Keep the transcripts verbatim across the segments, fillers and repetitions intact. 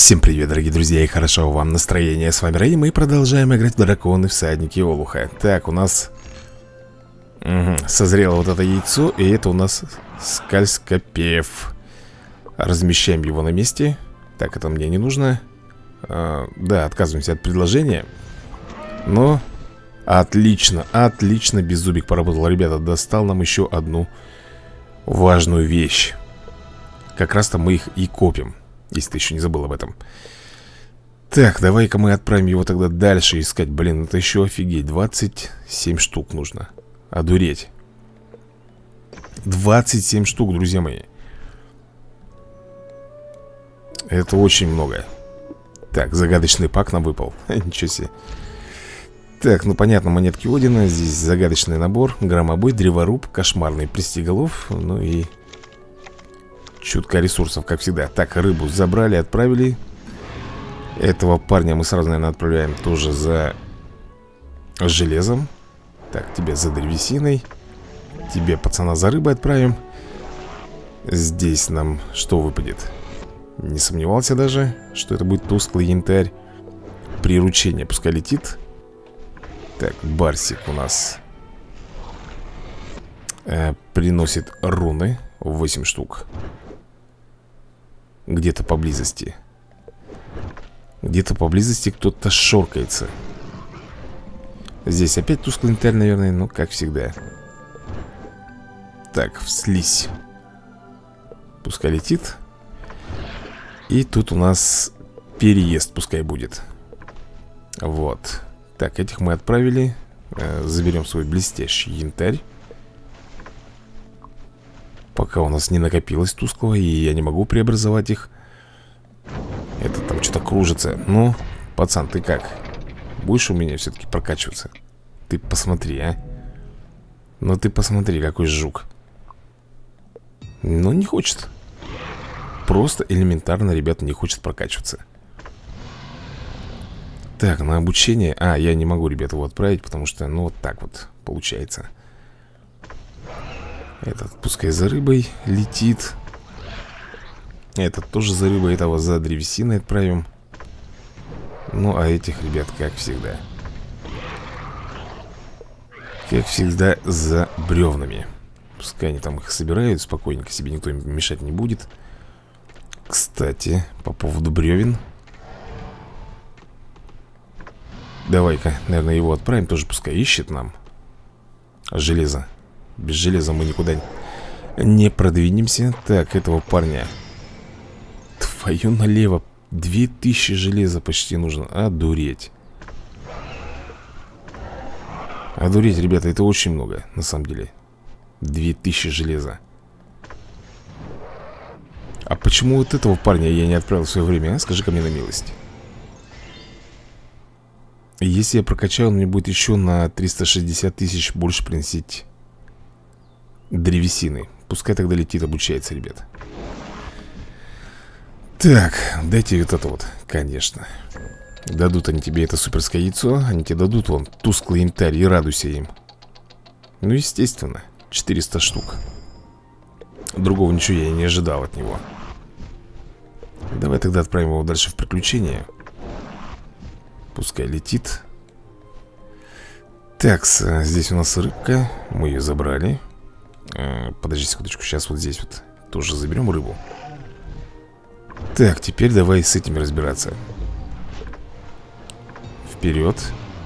Всем привет, дорогие друзья, и хорошо вам настроение. С вами Рэй, мы продолжаем играть в драконы, всадники Олуха. Так, у нас угу, созрело вот это яйцо, и это у нас скальскопев. Размещаем его на месте. Так, это мне не нужно. а, Да, отказываемся от предложения. Но отлично, отлично Беззубик поработал. Ребята, достал нам еще одну важную вещь. Как раз-то мы их и копим, если ты еще не забыл об этом. Так, давай-ка мы отправим его тогда дальше искать. Блин, это еще офигеть, двадцать семь штук нужно. Одуреть. двадцать семь штук, друзья мои. Это очень много. Так, загадочный пак нам выпал. Ничего себе. Так, ну понятно, монетки Одина. Здесь загадочный набор. Громобой, древоруб, кошмарный пристиголов. Ну и чутка ресурсов, как всегда. Так, рыбу забрали, отправили. Этого парня мы сразу, наверное, отправляем тоже за железом. Так, тебя за древесиной. Тебе, пацана, за рыбой отправим. Здесь нам что выпадет? Не сомневался даже, что это будет тусклый янтарь. Приручение пускай летит. Так, барсик у нас э, приносит руны. восемь штук. Где-то поблизости. Где-то поблизости кто-то шоркается. Здесь опять тусклый янтарь, наверное, ну, как всегда. Так, вслизь. Пускай летит. И тут у нас переезд пускай будет. Вот. Так, этих мы отправили. Заберем свой блестящий янтарь. Пока у нас не накопилось тусклого, и я не могу преобразовать их. Это там что-то кружится. Ну, пацан, ты как? Будешь у меня все-таки прокачиваться? Ты посмотри, а. Ну ты посмотри, какой жук. Ну, не хочет. Просто элементарно, ребята, не хочет прокачиваться. Так, на обучение. А, я не могу, ребят, его отправить, потому что, ну, вот так вот получается. Этот пускай за рыбой летит. Этот тоже за рыбой. Этого за древесиной отправим. Ну, а этих, ребят, как всегда. Как всегда, за бревнами. Пускай они там их собирают спокойненько, себе никто им мешать не будет. Кстати, по поводу бревен. Давай-ка, наверное, его отправим. Тоже пускай ищет нам железо. Без железа мы никуда не продвинемся. Так, этого парня. Твою налево. Две тысячи железа почти нужно. Одуреть. Одуреть, ребята, это очень много, на самом деле. Две тысячи железа. А почему вот этого парня я не отправил в свое время, а? Скажи-ка мне на милость. Если я прокачаю, он мне будет еще на триста шестьдесят тысяч больше приносить древесины. Пускай тогда летит, обучается, ребят. Так, дайте вот это вот, конечно. Дадут они тебе это суперское яйцо. Они тебе дадут вон тусклый янтарь и радуйся им. Ну, естественно, четыреста штук. Другого ничего я и не ожидал от него. Давай тогда отправим его дальше в приключения. Пускай летит. Так, здесь у нас рыбка. Мы ее забрали. Подожди секундочку, сейчас вот здесь вот тоже заберем рыбу. Так, теперь давай с этими разбираться. Вперед.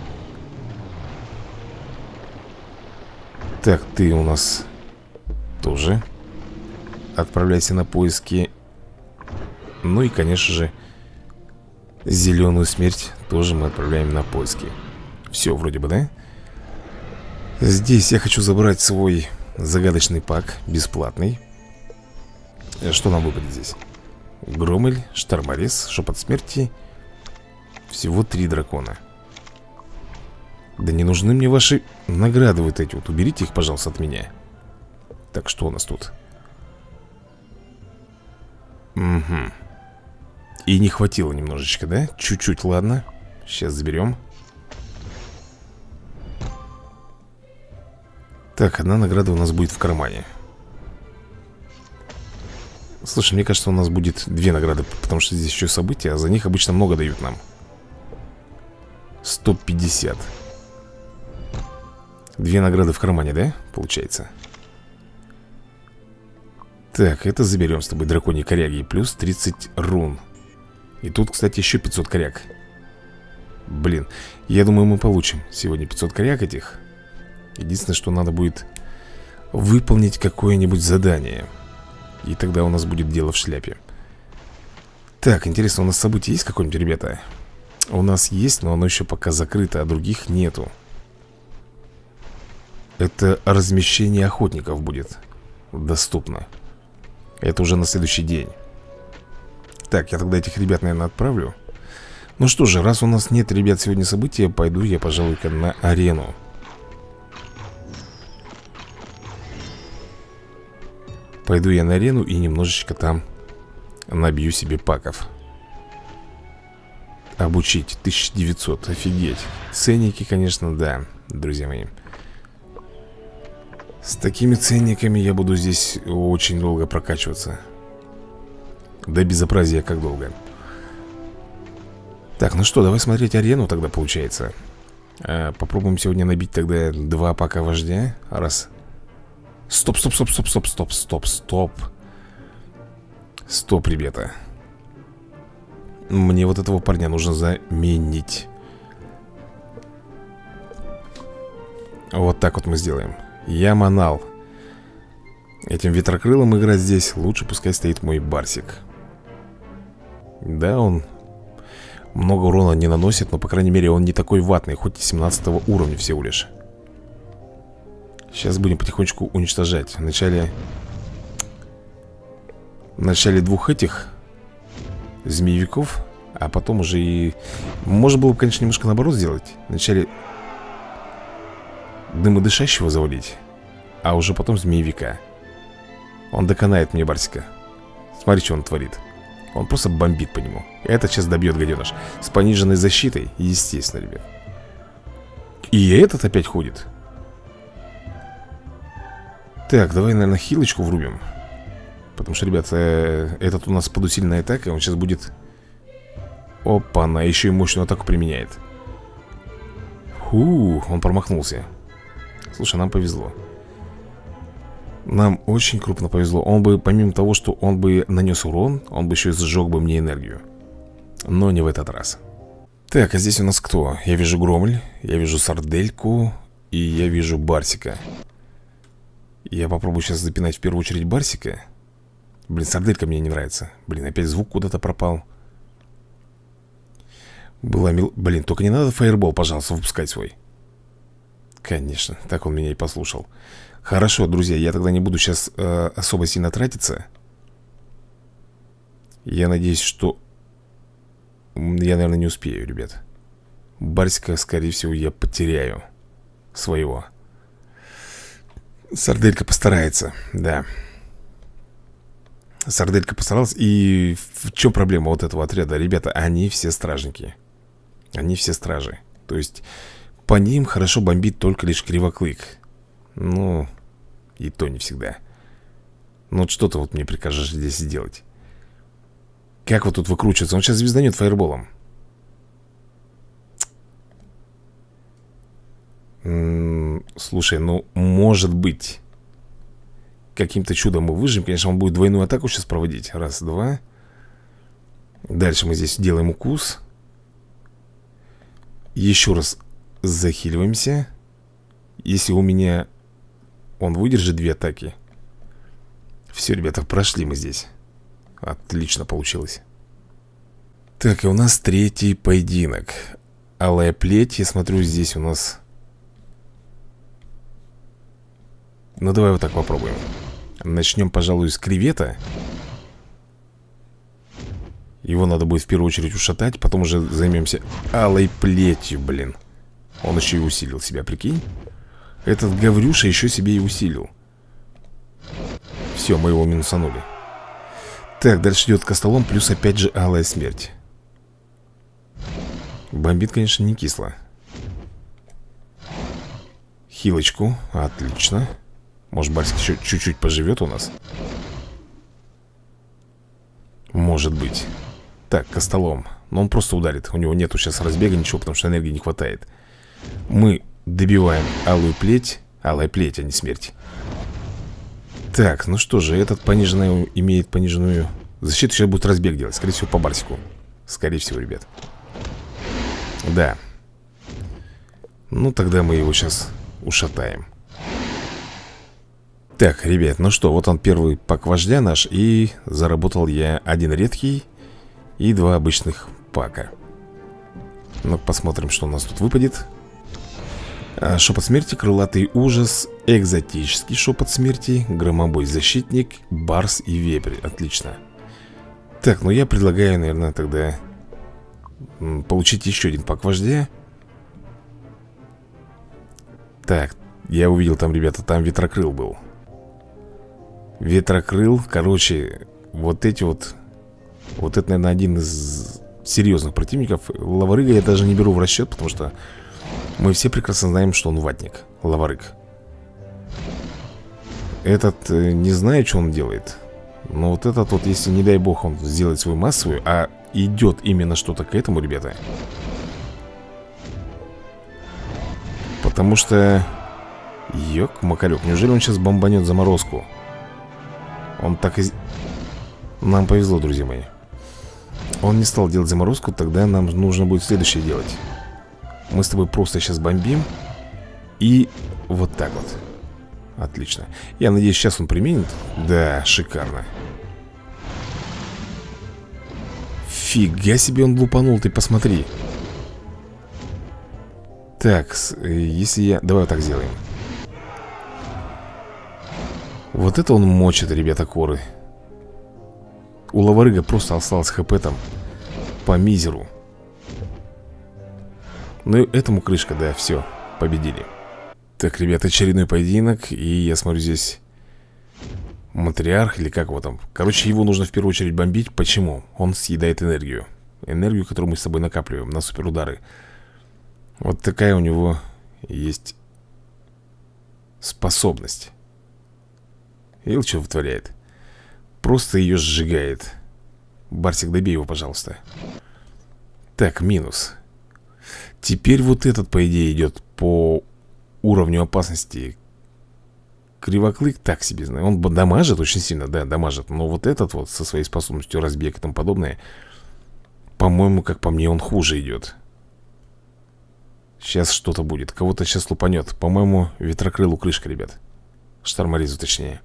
Так, ты у нас тоже отправляйся на поиски. Ну и, конечно же, зеленую смерть тоже мы отправляем на поиски. Все, вроде бы, да? Здесь я хочу забрать свой загадочный пак, бесплатный. Что нам выпадет здесь? Громель, шторморез, шепот смерти. Всего три дракона. Да не нужны мне ваши награды вот эти вот. Уберите их, пожалуйста, от меня. Так, что у нас тут? Угу. И не хватило немножечко, да? Чуть-чуть, ладно. Сейчас заберем. Так, одна награда у нас будет в кармане. Слушай, мне кажется, у нас будет две награды, потому что здесь еще события, а за них обычно много дают нам. сто пятьдесят. Две награды в кармане, да? Получается. Так, это заберем с тобой, драконьи коряги. Плюс тридцать рун. И тут, кстати, еще пятьсот коряг. Блин, я думаю, мы получим сегодня пятьсот коряг этих. Единственное, что надо будет выполнить какое-нибудь задание. И тогда у нас будет дело в шляпе. Так, интересно, у нас событие есть какое-нибудь, ребята? У нас есть, но оно еще пока закрыто, а других нету. Это размещение охотников будет доступно. Это уже на следующий день. Так, я тогда этих ребят, наверное, отправлю. Ну что же, раз у нас нет, ребят, сегодня события, пойду я, пожалуй-ка, на арену. Пойду я на арену и немножечко там набью себе паков. Обучить тысяча девятьсот, офигеть. Ценники, конечно, да, друзья мои. С такими ценниками я буду здесь очень долго прокачиваться. До безобразия как долго. Так, ну что, давай смотреть арену тогда, получается. а, Попробуем сегодня набить тогда два пака вождя. Раз. Стоп, стоп, стоп, стоп, стоп, стоп, стоп, стоп. Стоп, ребята. Мне вот этого парня нужно заменить. Вот так вот мы сделаем. Я манал. Этим ветрокрылом играть здесь лучше пускай стоит мой барсик. Да, он много урона не наносит, но, по крайней мере, он не такой ватный, хоть и семнадцатого уровня всего лишь. Сейчас будем потихонечку уничтожать. Вначале Вначале двух этих змеевиков, а потом уже и... Можно было бы, конечно, немножко наоборот сделать. Вначале дымодышащего завалить, а уже потом змеевика. Он доконает мне барсика. Смотри, что он творит. Он просто бомбит по нему. Этот сейчас добьет, гаденыш. С пониженной защитой, естественно, ребят. И этот опять ходит. Так, давай, наверное, хилочку врубим. Потому что, ребят, э, этот у нас под усиленной атакой. Он сейчас будет... Опа, она еще и мощную атаку применяет. Фу, он промахнулся. Слушай, нам повезло. Нам очень крупно повезло. Он бы, помимо того, что он бы нанес урон, он бы еще и сжег бы мне энергию. Но не в этот раз. Так, а здесь у нас кто? Я вижу Громль, я вижу Сардельку и я вижу Барсика. Я попробую сейчас запинать в первую очередь Барсика. Блин, Сарделька мне не нравится. Блин, опять звук куда-то пропал. Была мил... Блин, только не надо фаербол, пожалуйста, выпускать свой. Конечно, так он меня и послушал. Хорошо, друзья, я тогда не буду сейчас э, особо сильно тратиться. Я надеюсь, что... Я, наверное, не успею, ребят. Барсика, скорее всего, я потеряю своего. Сарделька постарается, да. Сарделька постаралась. И в чем проблема вот этого отряда? Ребята, они все стражники. Они все стражи. То есть по ним хорошо бомбит только лишь Кривоклык. Ну, и то не всегда. Ну вот что ты вот мне прикажешь здесь сделать? Как вот тут выкручиваться? Он сейчас звезданет фаерболом. М-м, слушай, ну может быть каким-то чудом мы выживем. Конечно, он будет двойную атаку сейчас проводить. Раз, два. Дальше мы здесь делаем укус. Еще раз захиливаемся. Если у меня он выдержит две атаки. Все, ребята, прошли мы здесь. Отлично получилось. Так, и у нас третий поединок. Алая плеть, я смотрю, здесь у нас... Ну, давай вот так попробуем. Начнем, пожалуй, с кревета. Его надо будет в первую очередь ушатать. Потом уже займемся алой плетью, блин. Он еще и усилил себя, прикинь. Этот Гаврюша еще себе и усилил. Все, мы его минусанули. Так, дальше идет Костолом. Плюс опять же алая смерть. Бомбит, конечно, не кисло. Хилочку, отлично. Может, Барсик еще чуть-чуть поживет у нас. Может быть. Так, Костолом. Но он просто ударит. У него нету сейчас разбега, ничего, потому что энергии не хватает. Мы добиваем алую плеть. Алая плеть, а не смерть. Так, ну что же, этот пониженный имеет пониженную защиту. Сейчас будет разбег делать, скорее всего, по Барсику. Скорее всего, ребят. Да. Ну, тогда мы его сейчас ушатаем. Так, ребят, ну что, вот он первый пак вождя наш. И заработал я один редкий и два обычных пака. Ну, посмотрим, что у нас тут выпадет. а, Шепот смерти, крылатый ужас, экзотический шепот смерти, громобой защитник, барс и вепрь. Отлично. Так, ну я предлагаю, наверное, тогда получить еще один пак вождя. Так, я увидел там, ребята, там ветрокрыл был. Ветрокрыл, короче, вот эти вот. Вот это, наверное, один из серьезных противников. Лаварыга я даже не беру в расчет, потому что мы все прекрасно знаем, что он ватник. Лаварыг. Этот э, не знаю, что он делает. Но вот этот вот, если, не дай бог, он сделает свою массовую, а идет именно что-то к этому, ребята. Потому что... Ёк-макарёк, неужели он сейчас бомбанет заморозку? Он так и... Нам повезло, друзья мои. Он не стал делать заморозку, тогда нам нужно будет следующее делать. Мы с тобой просто сейчас бомбим. И вот так вот. Отлично. Я надеюсь, сейчас он применит. Да, шикарно. Фига себе он лупанул, ты посмотри. Так, если я... Давай вот так сделаем. Вот это он мочит, ребята, коры. У Лаварыга просто осталось хп там по мизеру. Ну и этому крышка, да, все, победили. Так, ребята, очередной поединок. И я смотрю, здесь матриарх, или как его там. Короче, его нужно в первую очередь бомбить. Почему? Он съедает энергию. Энергию, которую мы с собой накапливаем на суперудары. Вот такая у него есть способность. Видел, что вытворяет? Просто ее сжигает. Барсик, добей его, пожалуйста. Так, минус. Теперь вот этот, по идее, идет по уровню опасности. Кривоклык так себе, знаю. Он дамажит очень сильно, да, дамажит. Но вот этот вот со своей способностью разбег и тому подобное, по-моему, как по мне, он хуже идет. Сейчас что-то будет. Кого-то сейчас лупанет. По-моему, ветрокрылу крышка, ребят. Шторморезу, точнее.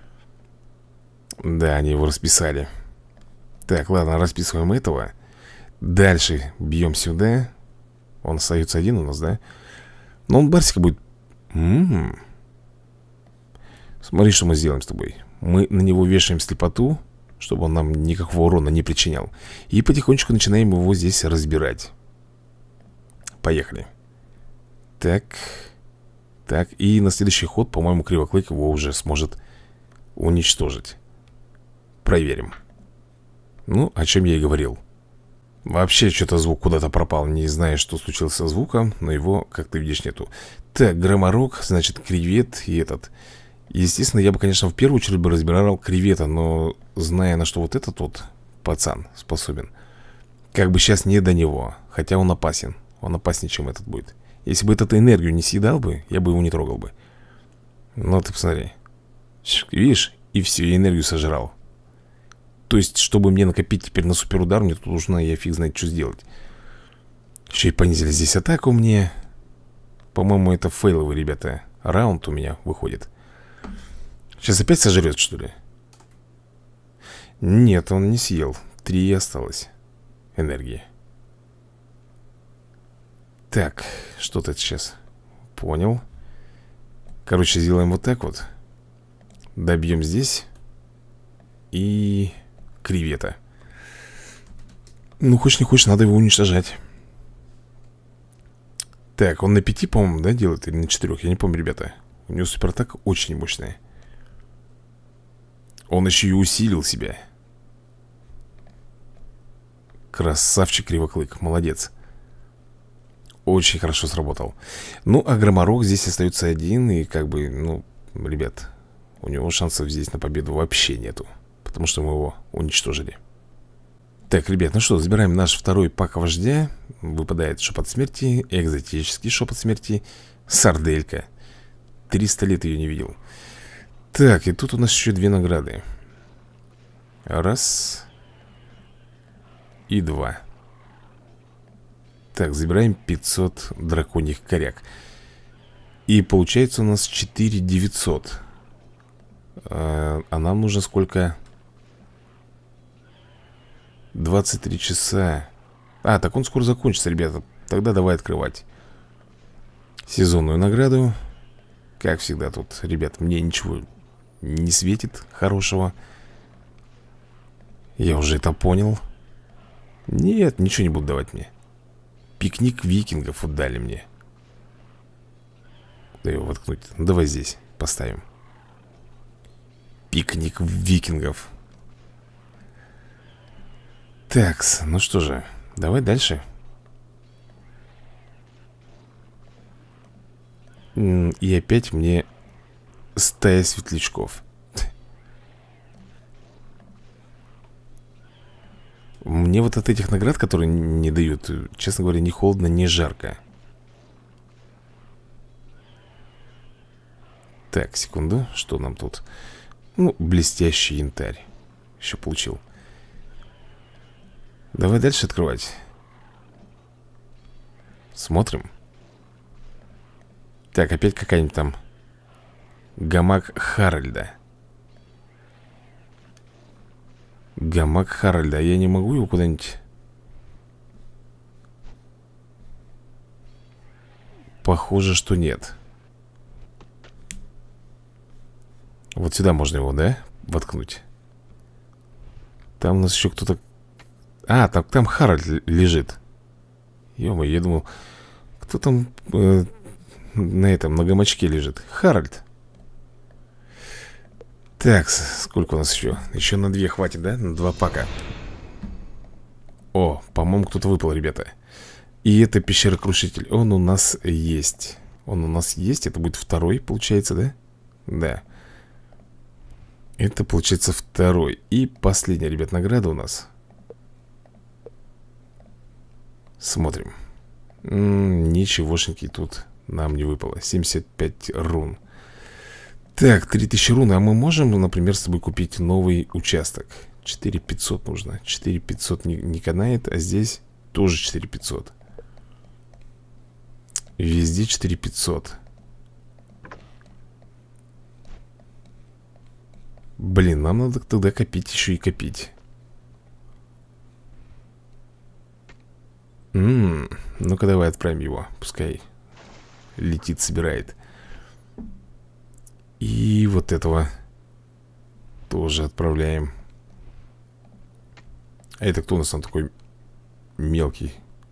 Да, они его расписали. Так, ладно, расписываем этого. Дальше бьем сюда. Он остается один у нас, да? Но он Барсика будет... М-м-м. Смотри, что мы сделаем с тобой. Мы на него вешаем слепоту, чтобы он нам никакого урона не причинял. И потихонечку начинаем его здесь разбирать. Поехали. Так. Так, и на следующий ход, по-моему, Кривоклык его уже сможет уничтожить. Проверим. Ну, о чем я и говорил. Вообще, что-то звук куда-то пропал. Не знаю, что случилось со звуком, но его, как ты видишь, нету. Так, громорок, значит, кревет и этот. Естественно, я бы, конечно, в первую очередь бы разбирал кревета, но зная, на что вот этот вот пацан способен, как бы сейчас не до него. Хотя он опасен. Он опаснее, чем этот будет. Если бы этот энергию не съедал бы, я бы его не трогал бы. Ну, ты посмотри. Видишь? И все, и энергию сожрал. То есть, чтобы мне накопить теперь на суперудар, мне тут нужно, я фиг знает, что сделать. Еще и понизили здесь атаку мне. По-моему, это фейловый, ребята, раунд у меня выходит. Сейчас опять сожрет, что ли? Нет, он не съел. Три осталось энергии. Так, что-то сейчас. Понял. Короче, сделаем вот так вот. Добьем здесь. И... кревета. Ну, хочешь не хочешь, надо его уничтожать. Так, он на пяти, по-моему, да, делает? Или на четырех, я не помню, ребята. У него суператака очень мощная. Он еще и усилил себя. Красавчик Кривоклык, молодец. Очень хорошо сработал. Ну, а Громорок здесь остается один. И как бы, ну, ребят, у него шансов здесь на победу вообще нету. Потому что мы его уничтожили. Так, ребят, ну что, забираем наш второй пак вождя. Выпадает шепот смерти, экзотический шепот смерти, сарделька. триста лет ее не видел. Так, и тут у нас еще две награды. Раз. И два. Так, забираем пятьсот драконьих коряк. И получается у нас четыре тысячи девятьсот. А, а нам нужно сколько? двадцать три часа. А, так он скоро закончится, ребята. Тогда давай открывать сезонную награду. Как всегда тут, ребят, мне ничего не светит хорошего. Я уже это понял. Нет, ничего не будут давать мне. Пикник викингов вот дали мне. Куда его воткнуть? Ну, давай здесь поставим. Пикник викингов. Такс, ну что же, давай дальше. И опять мне стая светлячков. Мне вот от этих наград, которые не дают, честно говоря, ни холодно, ни жарко. Так, секунду, что нам тут? Ну, блестящий янтарь. Еще получил. Давай дальше открывать. Смотрим. Так, опять какая-нибудь там гамак Харальда. Гамак Харальда. Я не могу его куда-нибудь... Похоже, что нет. Вот сюда можно его, да? Воткнуть. Там у нас еще кто-то... А, там, там Харальд лежит. Ё-моё, я думал, кто там э, на этом, на гамачке лежит? Харальд. Так, сколько у нас еще? Еще на две хватит, да? На два пака. О, по-моему, кто-то выпал, ребята. И это пещера-крушитель. Он у нас есть. Он у нас есть. Это будет второй, получается, да? Да. Это, получается, второй. И последняя, ребят, награда у нас. Смотрим. М-м, ничегошеньки тут нам не выпало. семьдесят пять рун. Так, три тысячи рун. А мы можем, например, с тобой купить новый участок? четыре тысячи пятьсот нужно. четыре тысячи пятьсот не, не канает. А здесь тоже четыре тысячи пятьсот. Везде четыре тысячи пятьсот. Блин, нам надо тогда копить еще и копить. Ммм, ну-ка давай отправим его. Пускай летит, собирает. И вот этого тоже отправляем. А это кто у нас там такой мелкий?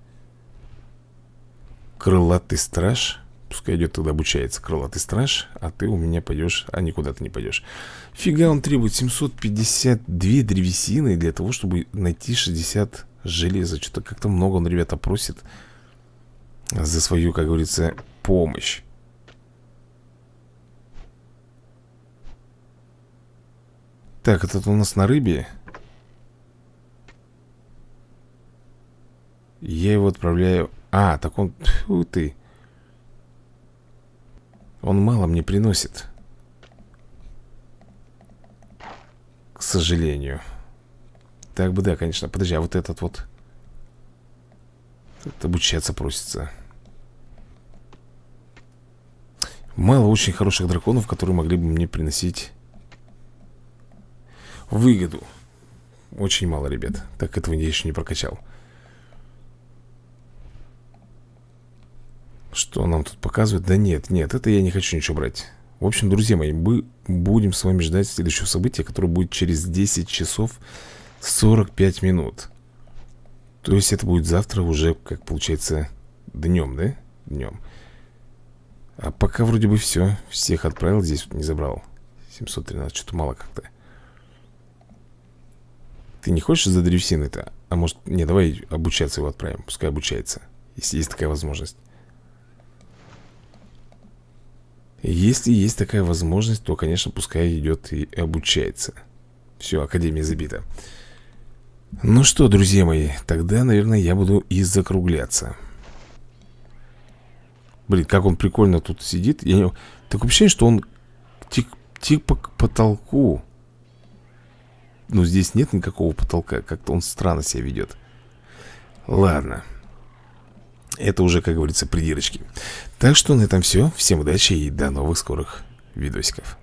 Крылатый страж. Пускай идет тогда обучается. Крылатый страж. А ты у меня пойдешь. А никуда ты не пойдешь. Фига, он требует семьсот пятьдесят две древесины для того, чтобы найти шестьдесят железа. Что-то как-то много он, ребята, просит за свою, как говорится, помощь. Так, это у нас на рыбе. Я его отправляю. А, так он... Фу ты. Он мало мне приносит. К сожалению. Так бы, да, конечно. Подожди, а вот этот вот... Тут обучаться просится. Мало очень хороших драконов, которые могли бы мне приносить выгоду. Очень мало, ребят. Так этого я еще не прокачал. Что нам тут показывают? Да нет, нет, это я не хочу ничего брать. В общем, друзья мои, мы будем с вами ждать следующего события, которое будет через десять часов сорок пять минут. То есть это будет завтра уже, как получается, днем, да? Днем. А пока вроде бы все. Всех отправил, здесь вот не забрал. семьсот тринадцать, что-то мало как-то. Ты не хочешь за древесины-то? А может, не, давай обучаться его отправим. Пускай обучается, если есть такая возможность. Если есть такая возможность, то, конечно, пускай идет и обучается. Все, академия забита. Ну что, друзья мои, тогда, наверное, я буду и закругляться. Блин, как он прикольно тут сидит. Я не... Такое ощущение, что он типа к потолку. Но здесь нет никакого потолка. Как-то он странно себя ведет. Ладно. Это уже, как говорится, придирочки. Так что на этом все. Всем удачи и до новых скорых видосиков.